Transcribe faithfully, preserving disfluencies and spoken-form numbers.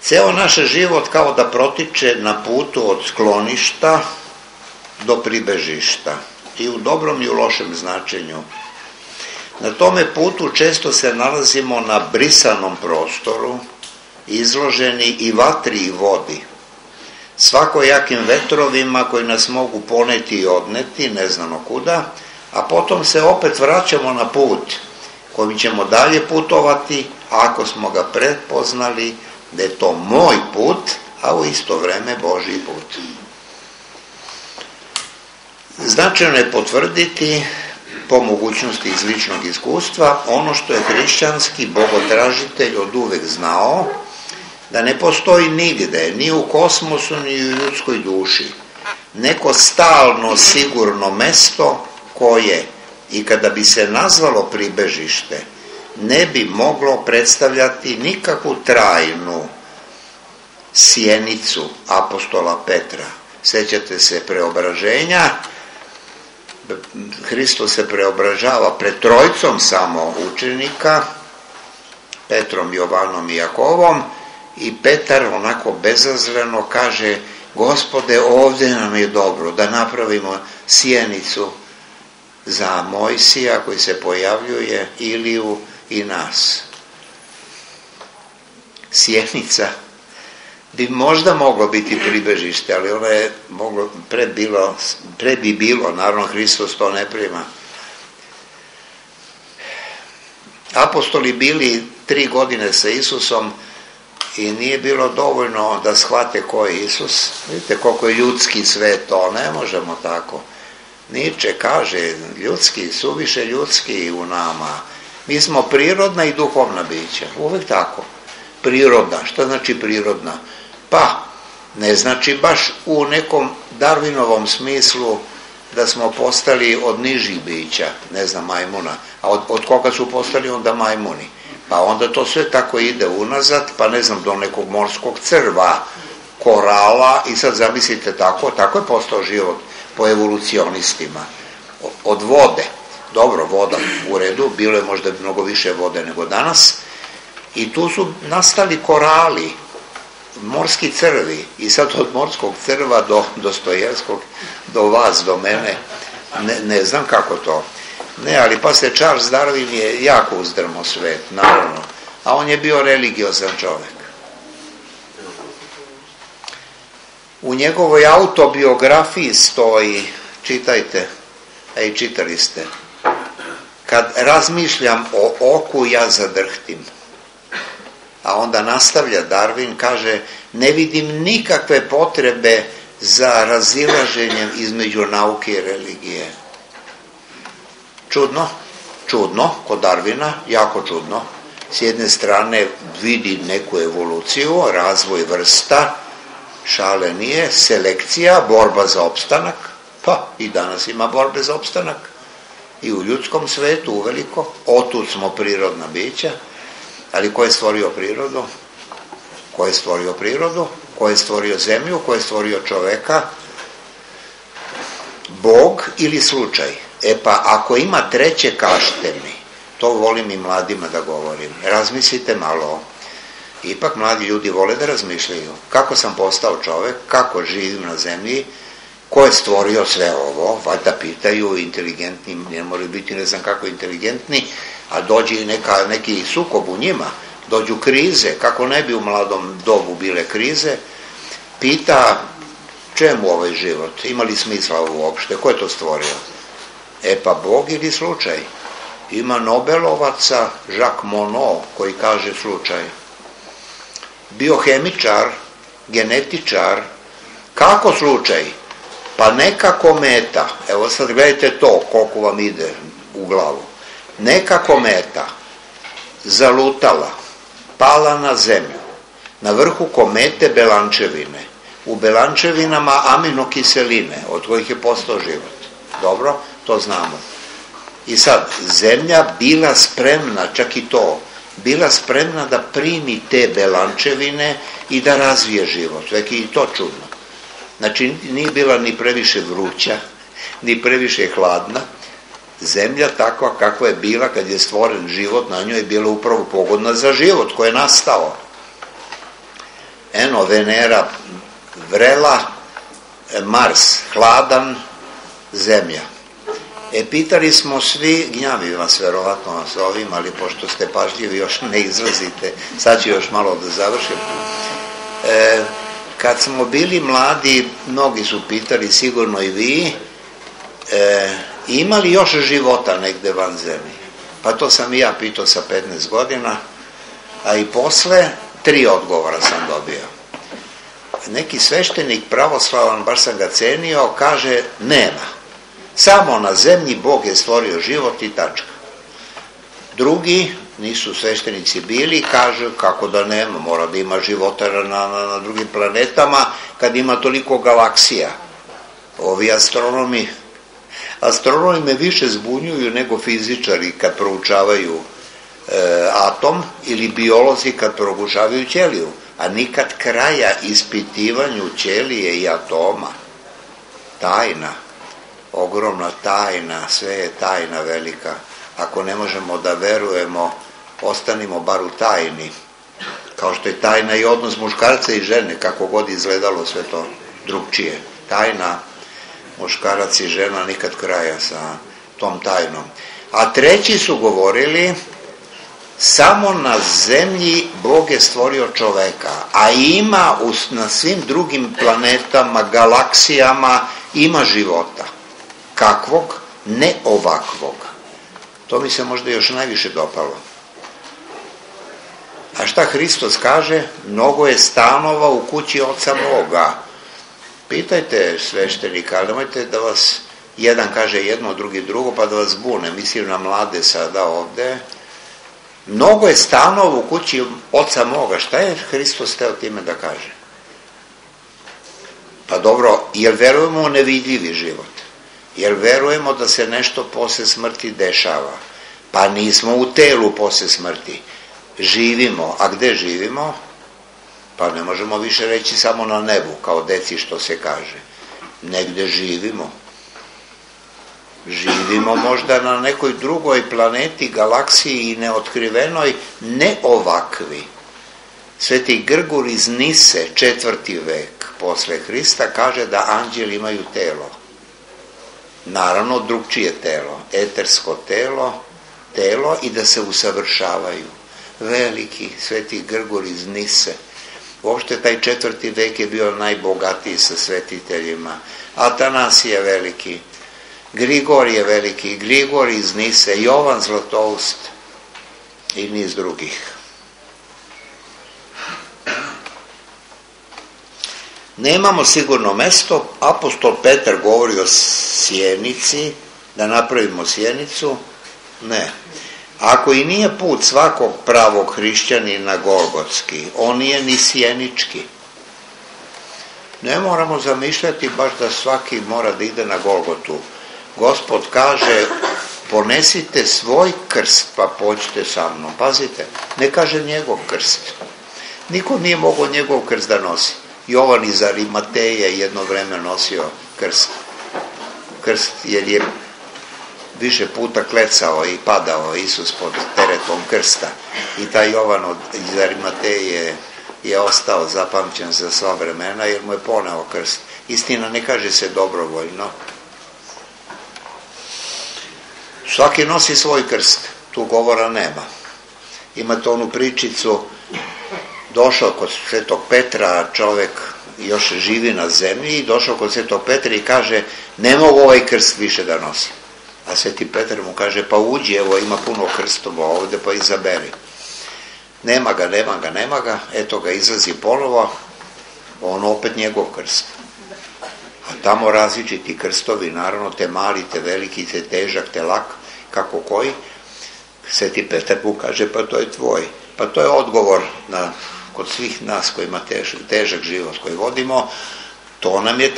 Ceo naš život kao da protiče na putu od skloništa do pribežišta, i u dobrom i u lošem značenju. Na tome putu često se nalazimo na brisanom prostoru, izloženi i vatri i vodi, svakojakim vetrovima koji nas mogu poneti i odneti, ne znamo kuda, a potom se opet vraćamo na put kojim ćemo dalje putovati, ako smo ga prepoznali da je to moj put, a u isto vreme Božji put. Značajno je potvrditi, po mogućnosti iz ličnog iskustva, ono što je hrišćanski bogotražitelj od uvek znao, da ne postoji nigde, ni u kosmosu, ni u ljudskoj duši, neko stalno sigurno mesto koje, i kada bi se nazvalo pribežište, ne bi moglo predstavljati nikakvu trajnu sjenicu apostola Petra. Sećate se preobraženja, Hristos se preobražava pred trojicom samo učenika, Petrom, Jovanom i Jakovom, i Petar onako bezazleno kaže: Gospode, ovdje nam je dobro, da napravimo sjenicu za Mojsija koji se pojavljuje, Iliju i nas. Sjenica bi možda moglo biti pribežište, ali ono je moglo, pre, bilo, pre bi bilo, naravno Hristos to ne prima. Apostoli bili tri godine sa Isusom i nije bilo dovoljno da shvate ko je Isus. Vidite koliko je ljudski sve to, ne možemo tako. Niče kaže, ljudski, suviše ljudski u nama. Mi smo prirodna i duhovna bića, uvek tako. Prirodna, šta znači prirodna? Pa, ne znači baš u nekom Darwinovom smislu da smo postali od nižih bića, ne znam, majmuna. A od, od koga su postali onda majmuni? Pa onda to sve tako ide unazad, pa ne znam, do nekog morskog crva, korala, i sad zamislite tako, tako je postao život po evolucionistima. Od vode, dobro, voda u redu, bilo je možda mnogo više vode nego danas, i tu su nastali korali, morski crvi, i sad od morskog crva do Dostojevskog, do vas, do mene, ne, ne znam kako to. Ne, ali pa se Charles Darwin je jako uzdrmo svet, naravno, a on je bio religiozan čovek. U njegovoj autobiografiji stoji, čitajte, a i čitali ste: kad razmišljam o oku, ja zadrhtim. A onda nastavlja Darwin, kaže: ne vidim nikakve potrebe za razilaženjem između nauke i religije. Čudno, čudno, kod Darwina, jako čudno. S jedne strane vidi neku evoluciju, razvoj vrsta, šale nije, selekcija, borba za opstanak, pa i danas ima borbe za opstanak, i u ljudskom svetu uveliko, otud smo prirodna bića, ali ko je stvorio prirodu? Ko je stvorio prirodu? Ko je stvorio zemlju? Ko je stvorio čoveka? Bog ili slučaj? E pa, ako ima treće, kažite mi. To volim i mladima da govorim. Razmislite malo. Ipak mladi ljudi vole da razmišljaju. Kako sam postao čovek? Kako živim na zemlji? Ko je stvorio sve ovo? Valjda pitaju, inteligentni, ne moraju biti ne znam kako inteligentni, a dođe i neka, neki sukob u njima. Dođu krize, kako ne bi u mladom dobu bile krize. Pita, čemu ovaj život? Ima li smisla uopšte? Ko je to stvorio? E pa Bog ili slučaj? Ima Nobelovaca, Jacques Monod, koji kaže slučaj. Biohemičar, genetičar, kako slučaj? Pa neka kometa, evo sad gledajte to, koliko vam ide u glavu. Neka kometa zalutala, pala na zemlju, na vrhu komete belančevine, u belančevinama aminokiseline, od kojih je postao život. Dobro, to znamo. I sad, zemlja bila spremna, čak i to, bila spremna da primi te belančevine i da razvije život, već i to čudno. Znači, nije bila ni previše vruća, ni previše hladna. Zemlja takva kakva je bila kad je stvoren život, na njoj je bila upravo pogodna za život koji je nastao. eno Venera vrela, Mars hladan, Zemlja. E, pitali smo svi, gnjavi vas verovatno vas ovim, ali pošto ste pažljivi još ne izlazite, sad ću još malo da završim. E, kad smo bili mladi, mnogi su pitali, sigurno i vi, e, ima li još života negde van Zemlje? Pa to sam i ja pitao sa petnaest godina, a i posle tri odgovora sam dobio. Neki sveštenik pravoslavan, baš sam ga cenio, kaže nema. Samo na zemlji Bog je stvorio život i tačka. Drugi, nisu sveštenici bili, kaže kako da nema, mora da ima života na, na, na drugim planetama kad ima toliko galaksija. Ovi astronomi, astronomi me više zbunjuju nego fizičari kad proučavaju e, atom ili biolozi kad proučavaju ćeliju, a nikad kraja ispitivanju ćelije i atoma. Tajna. Ogromna tajna, sve je tajna velika. Ako ne možemo da verujemo, ostanimo bar u tajni. Kao što je tajna i odnos muškarca i žene, kako god izgledalo sve to drugčije. Tajna, muškarac i žena, nikad kraja sa tom tajnom. A treći su govorili, samo na zemlji Bog je stvorio čoveka, a ima na svim drugim planetama, galaksijama, ima života. Kakvog? Ne ovakvog. To mi se možda još najviše dopalo. A šta Hristos kaže? Mnogo je stanova u kući Oca moga. Pitajte sveštenika, ali nemojte da vas, jedan kaže jedno, drugi drugo, pa da vas bune. Mislim na mlade sada ovde. Mnogo je stanova u kući Oca moga. Šta je Hristos teo time da kaže? Pa dobro, jel verujemo u nevidljivi život? Jer verujemo da se nešto posle smrti dešava. Pa nismo u telu posle smrti. Živimo. A gde živimo? Pa ne možemo više reći samo na nebu, kao deci što se kaže. Negde živimo. Živimo možda na nekoj drugoj planeti, galaksiji i neotkrivenoj, ne ovakvi. Sveti Grgur iz Nise, četvrti vek posle Hrista, kaže da anđeli imaju telo. Naravno, drugčije telo, etersko telo, telo i da se usavršavaju. Veliki Sveti Grgur iz Nise. Uopšte taj četvrti vek je bio najbogatiji sa svetiteljima. Atanasije veliki, Grigorije veliki, Grigor iz Nise, Jovan Zlatoust i niz drugih. Nemamo sigurno mesto, apostol Petar govori o sjenici, da napravimo sjenicu, ne. Ako i nije put svakog pravog hrišćanina golgotski, on nije ni sjenički. Ne moramo zamišljati baš da svaki mora da ide na Golgotu. Gospod kaže, ponesite svoj krst pa pođite sa mnom. Pazite, ne kaže njegov krst. Niko nije mogao njegov krst da nosi. Jovan iz Arimateje jedno vreme nosio krst. Krst jer je više puta klecao i padao Isus pod teretom krsta. I taj Jovan iz Arimateje je ostao zapamćen za sva vremena jer mu je poneo krst. Istina, ne kaže se dobrovoljno. Svaki nosi svoj krst, tu govora nema. Imate onu pričicu, došao kod Svetog Petra, čovek još živi na zemlji, i došao kod Svetog Petra i kaže, ne mogu ovaj krst više da nosi. A Sveti Petar mu kaže, pa uđi, evo ima puno krstova ovde, pa izaberi. Nema ga, nema ga, nema ga, eto ga izlazi ponovo, on opet njegov krst. A tamo različiti krstovi, naravno, te mali, te veliki, te težak, te lak, kako koji. Sveti Petar mu kaže, pa to je tvoj. Pa to je odgovor na, kod svih nas koji ima težak, težak život koji vodimo, to nam je